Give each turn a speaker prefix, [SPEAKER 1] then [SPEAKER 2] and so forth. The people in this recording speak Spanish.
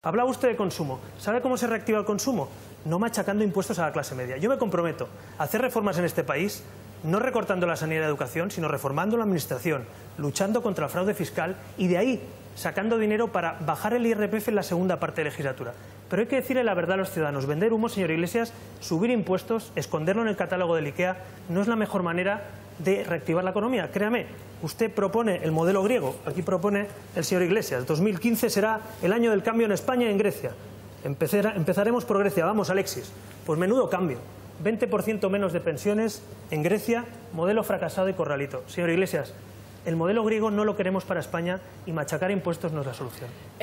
[SPEAKER 1] Hablaba usted de consumo. ¿Sabe cómo se reactiva el consumo? No machacando impuestos a la clase media. Yo me comprometo a hacer reformas en este país, no recortando la sanidad y la educación, sino reformando la administración, luchando contra el fraude fiscal y de ahí sacando dinero para bajar el IRPF en la segunda parte de legislatura. Pero hay que decirle la verdad a los ciudadanos. Vender humo, señor Iglesias, subir impuestos, esconderlo en el catálogo del IKEA, no es la mejor manera de reactivar la economía. Créame, usted propone el modelo griego, aquí propone el señor Iglesias. 2015 será el año del cambio en España y en Grecia. Empezaremos por Grecia. Vamos, Alexis. Pues menudo cambio. 20% menos de pensiones en Grecia, modelo fracasado y corralito. Señor Iglesias, el modelo griego no lo queremos para España y machacar impuestos no es la solución.